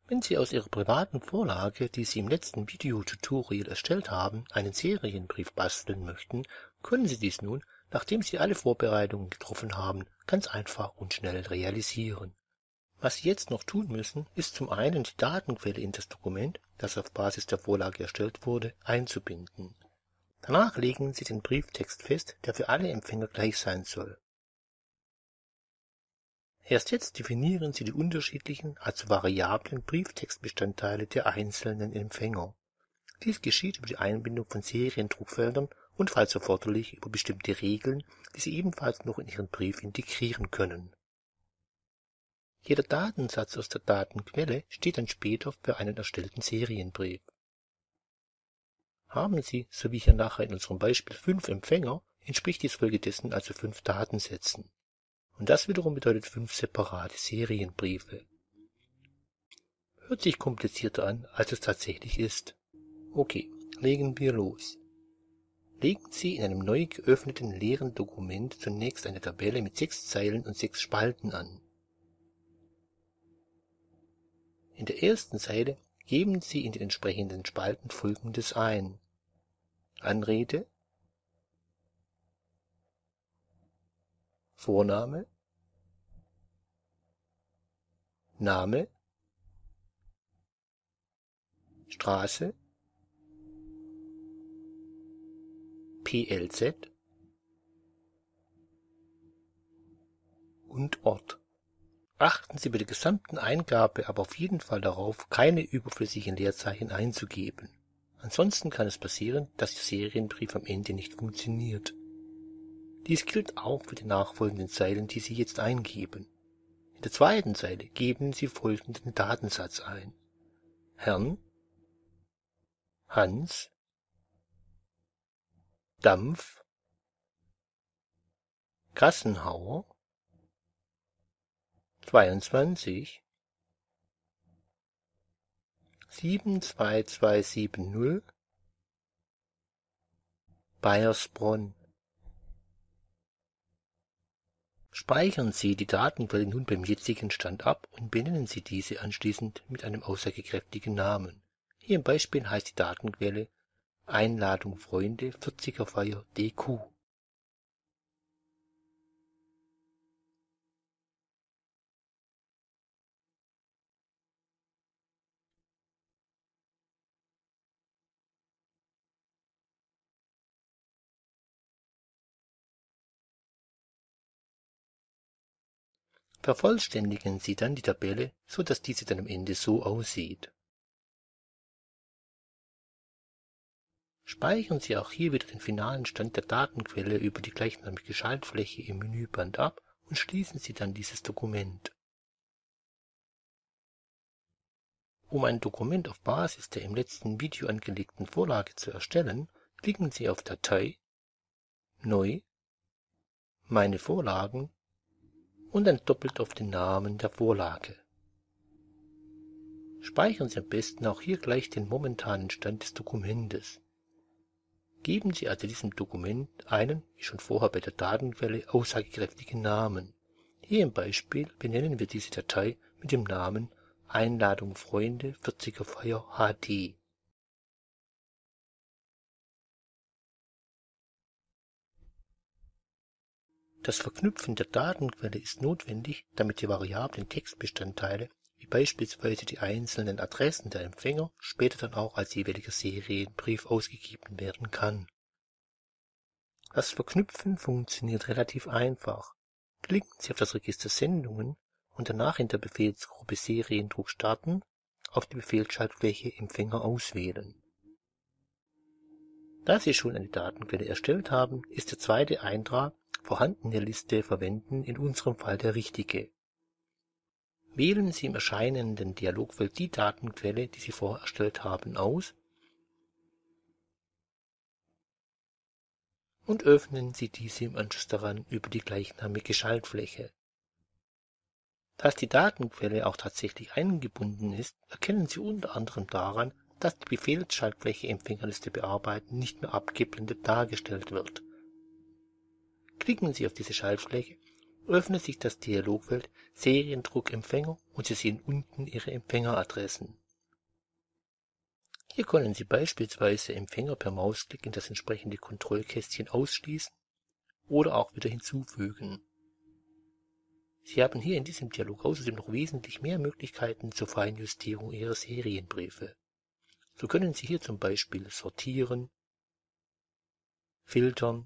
Wenn Sie aus Ihrer privaten Vorlage, die Sie im letzten Videotutorial erstellt haben, einen Serienbrief basteln möchten, können Sie dies nun, nachdem Sie alle Vorbereitungen getroffen haben, ganz einfach und schnell realisieren. Was Sie jetzt noch tun müssen, ist zum einen die Datenquelle in das Dokument, das auf Basis der Vorlage erstellt wurde, einzubinden. Danach legen Sie den Brieftext fest, der für alle Empfänger gleich sein soll. Erst jetzt definieren Sie die unterschiedlichen, also variablen Brieftextbestandteile der einzelnen Empfänger. Dies geschieht über die Einbindung von Seriendruckfeldern und falls erforderlich über bestimmte Regeln, die Sie ebenfalls noch in Ihren Brief integrieren können. Jeder Datensatz aus der Datenquelle steht dann später für einen erstellten Serienbrief. Haben Sie, so wie hier nachher in unserem Beispiel, 5 Empfänger, entspricht dies folgedessen also 5 Datensätzen. Und das wiederum bedeutet 5 separate Serienbriefe. Hört sich komplizierter an, als es tatsächlich ist. Okay, legen wir los. Legen Sie in einem neu geöffneten leeren Dokument zunächst eine Tabelle mit 6 Zeilen und 6 Spalten an. In der ersten Zeile geben Sie in den entsprechenden Spalten Folgendes ein: Anrede, Vorname, Name, Straße, PLZ und Ort. Achten Sie bei der gesamten Eingabe aber auf jeden Fall darauf, keine überflüssigen Leerzeichen einzugeben. Ansonsten kann es passieren, dass Ihr Serienbrief am Ende nicht funktioniert. Dies gilt auch für die nachfolgenden Zeilen, die Sie jetzt eingeben. In der zweiten Zeile geben Sie folgenden Datensatz ein: Herrn, Hans, Dampf, Gassenhauer, 22 72270 Baiersbronn. Speichern Sie die Datenquelle nun beim jetzigen Stand ab und benennen Sie diese anschließend mit einem aussagekräftigen Namen. Hier im Beispiel heißt die Datenquelle Einladung Freunde 40er Feier DQ. Vervollständigen Sie dann die Tabelle, so dass diese dann am Ende so aussieht. Speichern Sie auch hier wieder den finalen Stand der Datenquelle über die gleichnamige Schaltfläche im Menüband ab und schließen Sie dann dieses Dokument. Um ein Dokument auf Basis der im letzten Video angelegten Vorlage zu erstellen, klicken Sie auf Datei, Neu, Meine Vorlagen und dann doppelt auf den Namen der Vorlage. Speichern Sie am besten auch hier gleich den momentanen Stand des Dokumentes. Geben Sie also diesem Dokument einen, wie schon vorher bei der Datenquelle, aussagekräftigen Namen. Hier im Beispiel benennen wir diese Datei mit dem Namen Einladung Freunde 40er Feier HD. Das Verknüpfen der Datenquelle ist notwendig, damit die variablen Textbestandteile, wie beispielsweise die einzelnen Adressen der Empfänger, später dann auch als jeweiliger Serienbrief ausgegeben werden kann. Das Verknüpfen funktioniert relativ einfach. Klicken Sie auf das Register Sendungen und danach in der Befehlsgruppe Seriendruck starten auf die Befehlsschaltfläche Empfänger auswählen. Da Sie schon eine Datenquelle erstellt haben, ist der zweite Eintrag Vorhandene Liste verwenden in unserem Fall der richtige. Wählen Sie im erscheinenden Dialogfeld die Datenquelle, die Sie vorher erstellt haben, aus und öffnen Sie diese im Anschluss daran über die gleichnamige Schaltfläche. Dass die Datenquelle auch tatsächlich eingebunden ist, erkennen Sie unter anderem daran, dass die Befehlsschaltfläche Empfängerliste bearbeiten nicht mehr abgeblendet dargestellt wird. Klicken Sie auf diese Schaltfläche öffnet sich das Dialogfeld Seriendruckempfänger und Sie sehen unten Ihre Empfängeradressen. Hier können Sie beispielsweise Empfänger per Mausklick in das entsprechende Kontrollkästchen ausschließen oder auch wieder hinzufügen. Sie haben hier in diesem Dialog außerdem noch wesentlich mehr Möglichkeiten zur Feinjustierung Ihrer Serienbriefe. So können Sie hier zum Beispiel sortieren, filtern,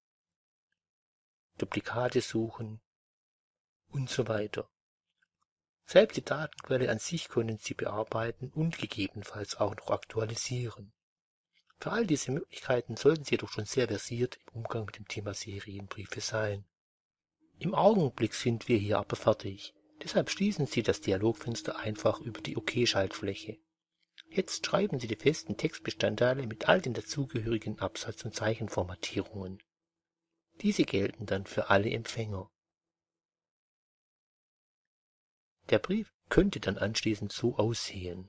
Duplikate suchen und so weiter. Selbst die Datenquelle an sich können Sie bearbeiten und gegebenenfalls auch noch aktualisieren. Für all diese Möglichkeiten sollten Sie jedoch schon sehr versiert im Umgang mit dem Thema Serienbriefe sein. Im Augenblick sind wir hier aber fertig. Deshalb schließen Sie das Dialogfenster einfach über die OK-Schaltfläche. Jetzt schreiben Sie die festen Textbestandteile mit all den dazugehörigen Absatz- und Zeichenformatierungen. Diese gelten dann für alle Empfänger. Der Brief könnte dann anschließend so aussehen.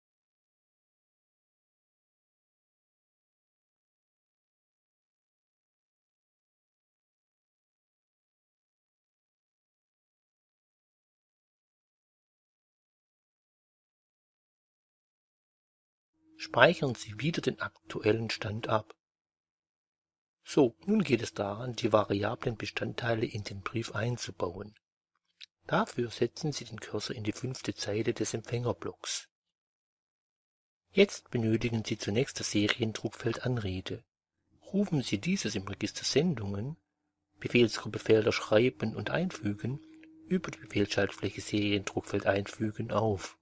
Speichern Sie wieder den aktuellen Stand ab. So, nun geht es daran, die variablen Bestandteile in den Brief einzubauen. Dafür setzen Sie den Cursor in die 5. Zeile des Empfängerblocks. Jetzt benötigen Sie zunächst das Seriendruckfeld Anrede. Rufen Sie dieses im Register Sendungen, Befehlsgruppe Felder Schreiben und Einfügen über die Befehlsschaltfläche Seriendruckfeld einfügen auf.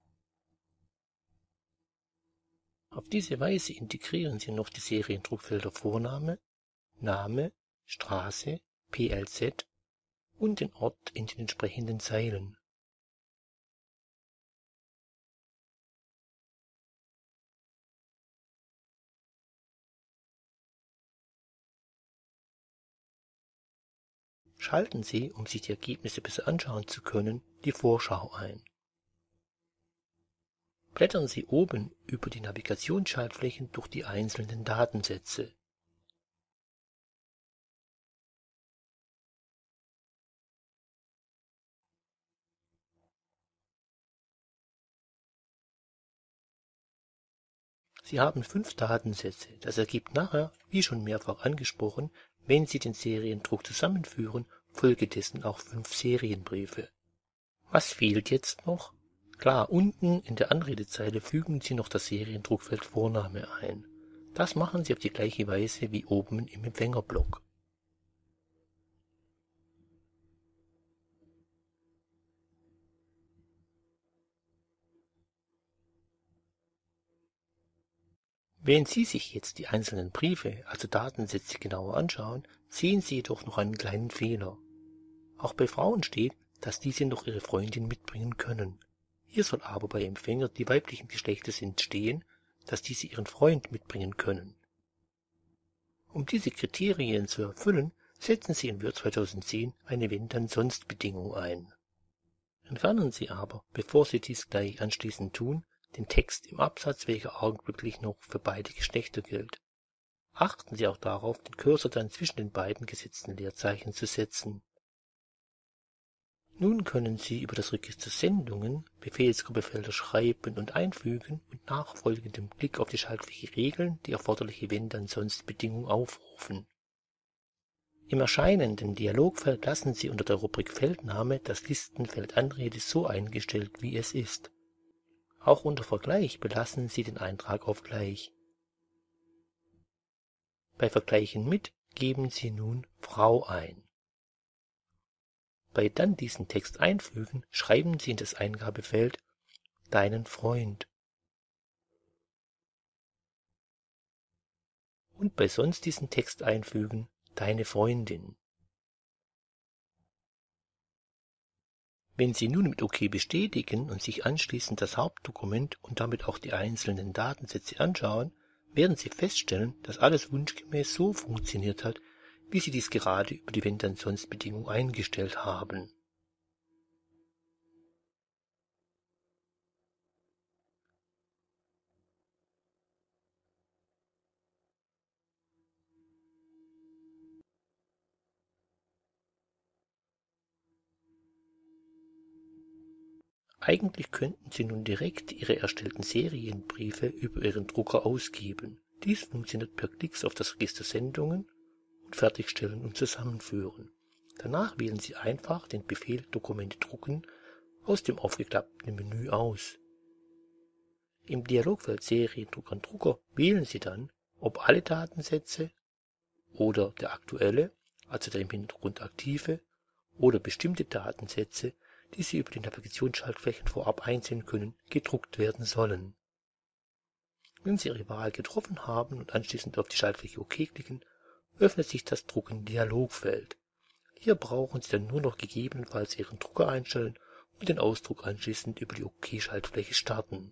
Auf diese Weise integrieren Sie noch die Seriendruckfelder Vorname, Name, Straße, PLZ und den Ort in den entsprechenden Zeilen. Schalten Sie, um sich die Ergebnisse besser anschauen zu können, die Vorschau ein. Blättern Sie oben über die Navigationsschaltflächen durch die einzelnen Datensätze. Sie haben 5 Datensätze. Das ergibt nachher, wie schon mehrfach angesprochen, wenn Sie den Seriendruck zusammenführen, folgedessen auch 5 Serienbriefe. Was fehlt jetzt noch? Klar, unten in der Anredezeile fügen Sie noch das Seriendruckfeld Vorname ein. Das machen Sie auf die gleiche Weise wie oben im Empfängerblock. Wenn Sie sich jetzt die einzelnen Briefe, also Datensätze, genauer anschauen, sehen Sie jedoch noch einen kleinen Fehler. Auch bei Frauen steht, dass diese noch ihre Freundin mitbringen können. Hier soll aber bei Empfänger, die weiblichen Geschlechtes sind, stehen, dass diese ihren Freund mitbringen können. Um diese Kriterien zu erfüllen, setzen Sie in Word 2010 eine Wenn-dann-sonst-Bedingung ein. Entfernen Sie aber, bevor Sie dies gleich anschließend tun, den Text im Absatz, welcher augenblicklich noch für beide Geschlechter gilt. Achten Sie auch darauf, den Cursor dann zwischen den beiden gesetzten Leerzeichen zu setzen. Nun können Sie über das Register Sendungen Befehlsgruppe Felder Schreiben und Einfügen und nachfolgendem Klick auf die Schaltfläche Regeln die erforderliche Wenn-dann-sonst-Bedingung aufrufen. Im erscheinenden Dialogfeld lassen Sie unter der Rubrik Feldname das Listenfeld Anrede so eingestellt, wie es ist. Auch unter Vergleich belassen Sie den Eintrag auf Gleich. Bei Vergleichen mit geben Sie nun Frau ein. Bei dann diesen Text einfügen, schreiben Sie in das Eingabefeld Deinen Freund. Und bei sonst diesen Text einfügen Deine Freundin. Wenn Sie nun mit OK bestätigen und sich anschließend das Hauptdokument und damit auch die einzelnen Datensätze anschauen, werden Sie feststellen, dass alles wunschgemäß so funktioniert hat, wie Sie dies gerade über die Wenn-dann-sonst-Bedingung eingestellt haben. Eigentlich könnten Sie nun direkt Ihre erstellten Serienbriefe über Ihren Drucker ausgeben. Dies funktioniert per Klicks auf das Register Sendungen und Fertigstellen und Zusammenführen. Danach wählen Sie einfach den Befehl Dokumente drucken aus dem aufgeklappten Menü aus. Im Dialogfeld Seriendruck an Drucker wählen Sie dann, ob alle Datensätze oder der aktuelle, also der im Hintergrund aktive, oder bestimmte Datensätze, die Sie über die Navigationsschaltflächen vorab einsehen können, gedruckt werden sollen. Wenn Sie Ihre Wahl getroffen haben und anschließend auf die Schaltfläche OK klicken, öffnet sich das Drucken-Dialogfeld. Hier brauchen Sie dann nur noch gegebenenfalls Ihren Drucker einstellen und den Ausdruck anschließend über die OK-Schaltfläche starten.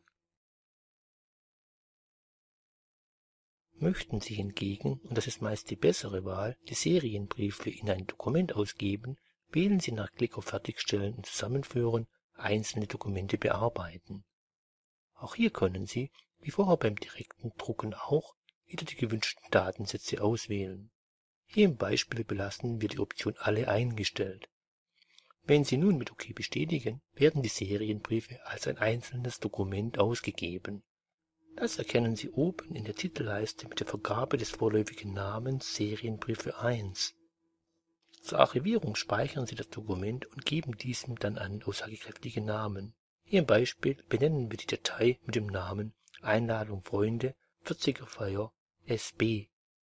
Möchten Sie hingegen, und das ist meist die bessere Wahl, die Serienbriefe in ein Dokument ausgeben, wählen Sie nach Klick auf Fertigstellen und Zusammenführen einzelne Dokumente bearbeiten. Auch hier können Sie, wie vorher beim direkten Drucken auch, wieder die gewünschten Datensätze auswählen. Hier im Beispiel belassen wir die Option Alle eingestellt. Wenn Sie nun mit OK bestätigen, werden die Serienbriefe als ein einzelnes Dokument ausgegeben. Das erkennen Sie oben in der Titelleiste mit der Vergabe des vorläufigen Namens Serienbriefe 1. Zur Archivierung speichern Sie das Dokument und geben diesem dann einen aussagekräftigen Namen. Hier im Beispiel benennen wir die Datei mit dem Namen Einladung Freunde 40er Feier SB.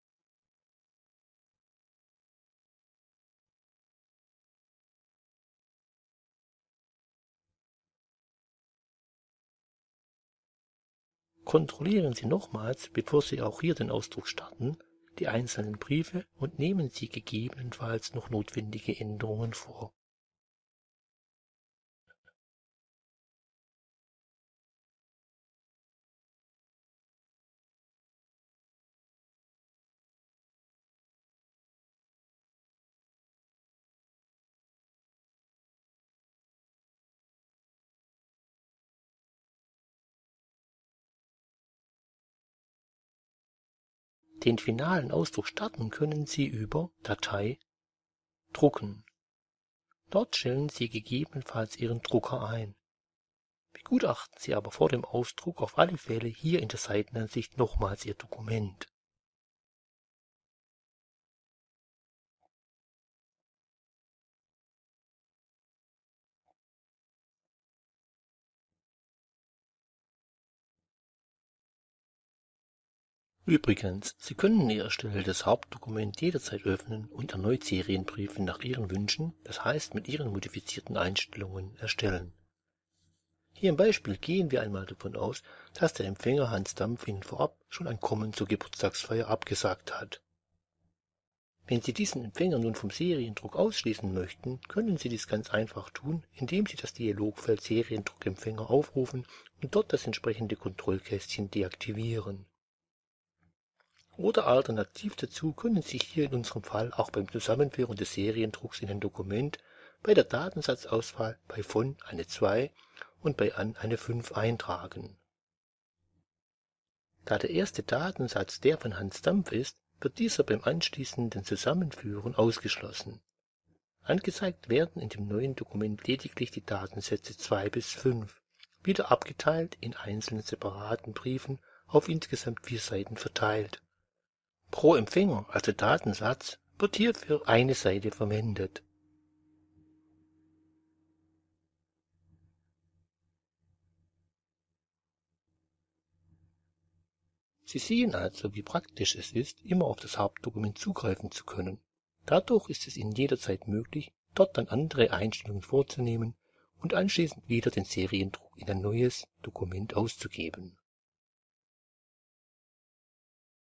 Kontrollieren Sie nochmals, bevor Sie auch hier den Ausdruck starten, die einzelnen Briefe und nehmen Sie gegebenenfalls noch notwendige Änderungen vor. Den finalen Ausdruck starten können Sie über Datei Drucken. Dort stellen Sie gegebenenfalls Ihren Drucker ein. Begutachten Sie aber vor dem Ausdruck auf alle Fälle hier in der Seitenansicht nochmals Ihr Dokument. Übrigens, Sie können Ihr erstelltes Hauptdokument jederzeit öffnen und erneut Serienbriefe nach Ihren Wünschen, das heißt mit Ihren modifizierten Einstellungen, erstellen. Hier im Beispiel gehen wir einmal davon aus, dass der Empfänger Hans Dampf Ihnen vorab schon ein Kommen zur Geburtstagsfeier abgesagt hat. Wenn Sie diesen Empfänger nun vom Seriendruck ausschließen möchten, können Sie dies ganz einfach tun, indem Sie das Dialogfeld Seriendruckempfänger aufrufen und dort das entsprechende Kontrollkästchen deaktivieren. Oder alternativ dazu können Sie hier in unserem Fall auch beim Zusammenführen des Seriendrucks in ein Dokument bei der Datensatzauswahl bei von eine 2 und bei an eine 5 eintragen. Da der erste Datensatz der von Hans Dampf ist, wird dieser beim anschließenden Zusammenführen ausgeschlossen. Angezeigt werden in dem neuen Dokument lediglich die Datensätze 2 bis 5, wieder abgeteilt in einzelnen separaten Briefen auf insgesamt 4 Seiten verteilt. Pro Empfänger, also Datensatz, wird hierfür eine Seite verwendet. Sie sehen also, wie praktisch es ist, immer auf das Hauptdokument zugreifen zu können. Dadurch ist es Ihnen jederzeit möglich, dort dann andere Einstellungen vorzunehmen und anschließend wieder den Seriendruck in ein neues Dokument auszugeben.